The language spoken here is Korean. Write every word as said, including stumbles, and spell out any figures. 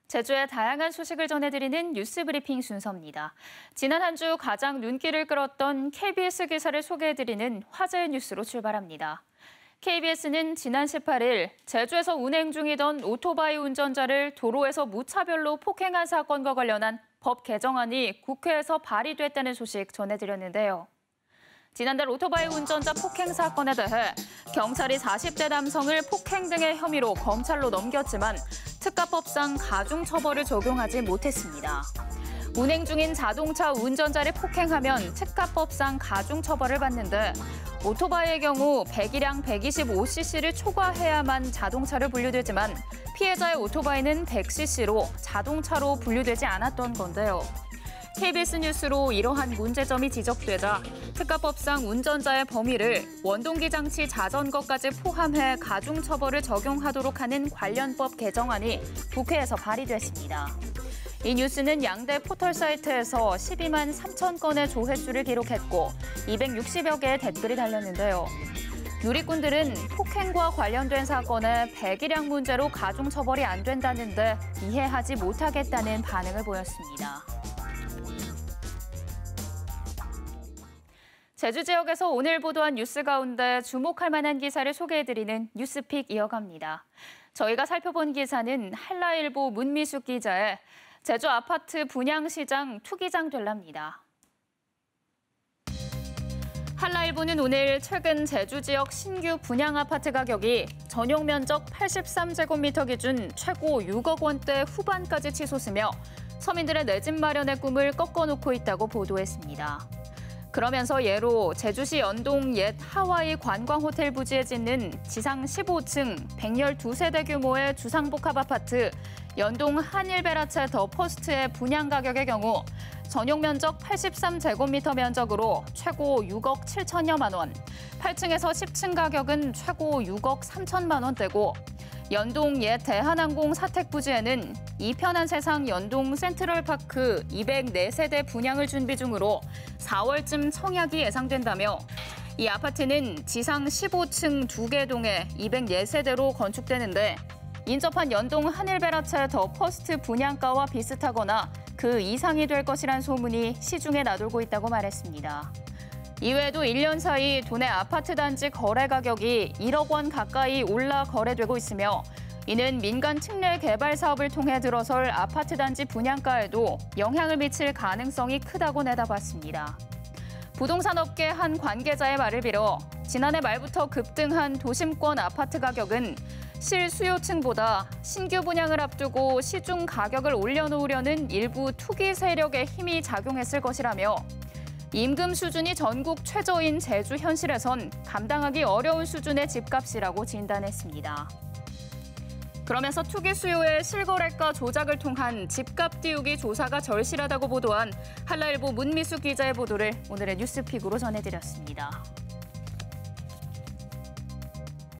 제주의 다양한 소식을 전해드리는 뉴스 브리핑 순서입니다. 지난 한 주 가장 눈길을 끌었던 케이비에스 기사를 소개해드리는 화제의 뉴스로 출발합니다. 케이비에스는 지난 십팔 일 제주에서 운행 중이던 오토바이 운전자를 도로에서 무차별로 폭행한 사건과 관련한 법 개정안이 국회에서 발의됐다는 소식 전해드렸는데요. 지난달 오토바이 운전자 폭행 사건에 대해 경찰이 사십 대 남성을 폭행 등의 혐의로 검찰로 넘겼지만 특가법상 가중처벌을 적용하지 못했습니다. 운행 중인 자동차 운전자를 폭행하면 특가법상 가중처벌을 받는데 오토바이의 경우 배기량 백이십오 씨씨를 초과해야만 자동차로 분류되지만 피해자의 오토바이는 백 씨씨로 자동차로 분류되지 않았던 건데요. 케이비에스 뉴스로 이러한 문제점이 지적되자 특가법상 운전자의 범위를 원동기 장치 자전거까지 포함해 가중처벌을 적용하도록 하는 관련법 개정안이 국회에서 발의됐습니다. 이 뉴스는 양대 포털 사이트에서 십이만 삼천 건의 조회수를 기록했고 이백육십여 개의 댓글이 달렸는데요. 누리꾼들은 폭행과 관련된 사건에 배기량 문제로 가중처벌이 안 된다는데 이해하지 못하겠다는 반응을 보였습니다. 제주 지역에서 오늘 보도한 뉴스 가운데 주목할 만한 기사를 소개해드리는 뉴스픽 이어갑니다. 저희가 살펴본 기사는 한라일보 문미숙 기자의 제주 아파트 분양시장 투기장 될랍니다. 한라일보는 오늘 최근 제주 지역 신규 분양 아파트 가격이 전용 면적 팔십삼 제곱미터 기준 최고 육억 원대 후반까지 치솟으며 서민들의 내 집 마련의 꿈을 꺾어놓고 있다고 보도했습니다. 그러면서 예로 제주시 연동 옛 하와이 관광호텔 부지에 짓는 지상 십오 층 백십이 세대 규모의 주상복합 아파트 연동 한일베라체 더 퍼스트의 분양 가격의 경우 전용 면적 팔십삼 제곱미터 면적으로 최고 육억 칠천여만 원, 팔 층에서 십 층 가격은 최고 육억 삼천만 원대고 연동 옛 대한항공 사택 부지에는 이편한 세상 연동 센트럴파크 이백사 세대 분양을 준비 중으로 사월쯤 청약이 예상된다며 이 아파트는 지상 십오 층 두 개 동에 이백사 세대로 건축되는데 인접한 연동 한일베라체 더 퍼스트 분양가와 비슷하거나 그 이상이 될 것이란 소문이 시중에 나돌고 있다고 말했습니다. 이외에도 일 년 사이 도내 아파트 단지 거래 가격이 일억 원 가까이 올라 거래되고 있으며 이는 민간 특례 개발 사업을 통해 들어설 아파트 단지 분양가에도 영향을 미칠 가능성이 크다고 내다봤습니다. 부동산 업계 한 관계자의 말을 빌어 지난해 말부터 급등한 도심권 아파트 가격은 실수요층보다 신규 분양을 앞두고 시중 가격을 올려놓으려는 일부 투기 세력의 힘이 작용했을 것이라며 임금 수준이 전국 최저인 제주 현실에선 감당하기 어려운 수준의 집값이라고 진단했습니다. 그러면서 투기 수요의 실거래가 조작을 통한 집값 띄우기 조사가 절실하다고 보도한 한라일보 문미숙 기자의 보도를 오늘의 뉴스픽으로 전해드렸습니다.